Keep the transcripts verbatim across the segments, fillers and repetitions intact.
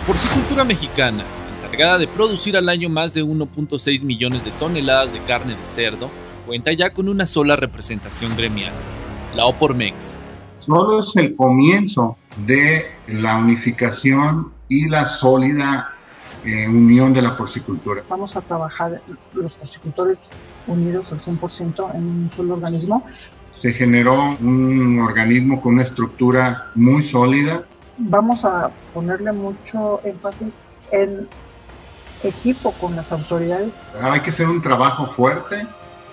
porcicultura mexicana, encargada de producir al año más de uno punto seis millones de toneladas de carne de cerdo, cuenta ya con una sola representación gremial, la Opormex. Solo es el comienzo de la unificación y la sólida eh, unión de la porcicultura. Vamos a trabajar los porcicultores unidos al cien por ciento en un solo organismo. Se generó un organismo con una estructura muy sólida. Vamos a ponerle mucho énfasis en equipo con las autoridades. Hay que hacer un trabajo fuerte,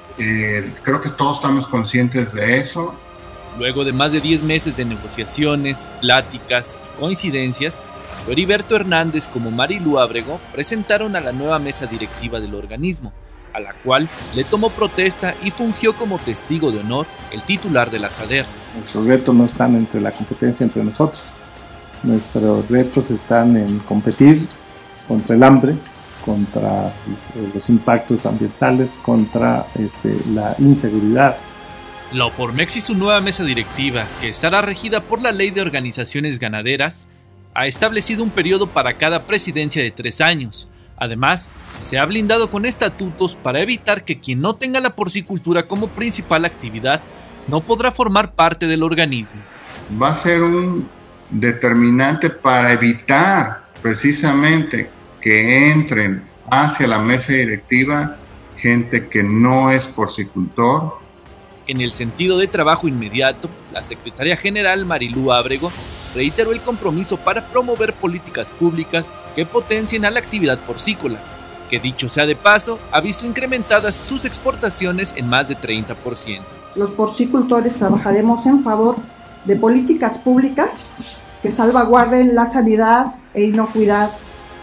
eh, creo que todos estamos conscientes de eso. Luego de más de diez meses de negociaciones, pláticas y coincidencias, tanto Heriberto Hernández como Marilú Ábrego presentaron a la nueva mesa directiva del organismo, a la cual le tomó protesta y fungió como testigo de honor el titular de la SADER. Nuestros retos no están entre la competencia entre nosotros, nuestros retos están en competir contra el hambre, contra los impactos ambientales, contra este, la inseguridad. La Opormex y su nueva mesa directiva, que estará regida por la Ley de Organizaciones Ganaderas, ha establecido un periodo para cada presidencia de tres años. Además, se ha blindado con estatutos para evitar que quien no tenga la porcicultura como principal actividad no podrá formar parte del organismo. Va a ser un determinante para evitar precisamente que entren hacia la mesa directiva gente que no es porcicultor. En el sentido de trabajo inmediato, la secretaria general Marilú Ábrego reiteró el compromiso para promover políticas públicas que potencien a la actividad porcícola, que dicho sea de paso, ha visto incrementadas sus exportaciones en más de treinta por ciento. Los porcicultores trabajaremos en favor de políticas públicas que salvaguarden la sanidad e inocuidad,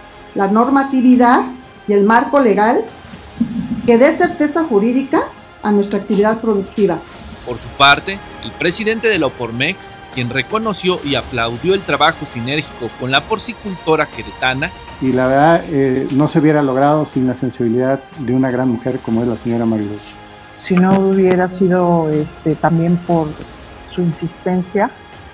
la normatividad y el marco legal que dé certeza jurídica a nuestra actividad productiva. Por su parte, el presidente de la Opormex, quien reconoció y aplaudió el trabajo sinérgico con la porcicultora queretana, y la verdad eh, no se hubiera logrado sin la sensibilidad de una gran mujer como es la señora Marilú. Si no hubiera sido este, también por su insistencia,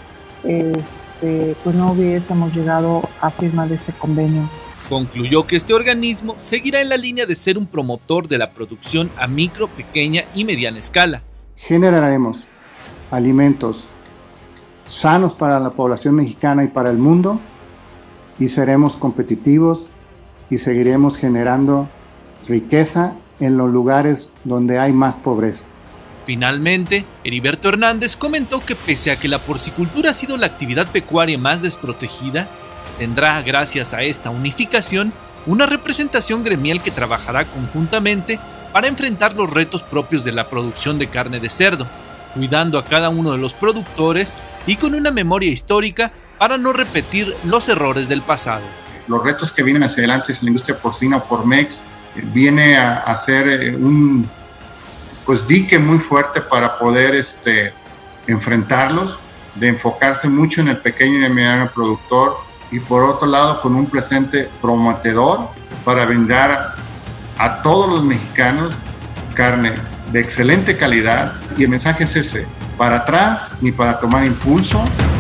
este, pues no hubiésemos llegado a firmar este convenio. Concluyó que este organismo seguirá en la línea de ser un promotor de la producción a micro, pequeña y mediana escala. Generaremos alimentos sanos para la población mexicana y para el mundo, y seremos competitivos y seguiremos generando riqueza en los lugares donde hay más pobreza. Finalmente, Heriberto Hernández comentó que pese a que la porcicultura ha sido la actividad pecuaria más desprotegida, tendrá, gracias a esta unificación, una representación gremial que trabajará conjuntamente para enfrentar los retos propios de la producción de carne de cerdo, cuidando a cada uno de los productores y con una memoria histórica para no repetir los errores del pasado. Los retos que vienen hacia adelante en la industria porcina Opormex viene a, a ser un pues, dique muy fuerte para poder este, enfrentarlos, de enfocarse mucho en el pequeño y mediano productor, y por otro lado con un presente prometedor para brindar a, a todos los mexicanos carne de excelente calidad. Y el mensaje es ese: para atrás ni para tomar impulso.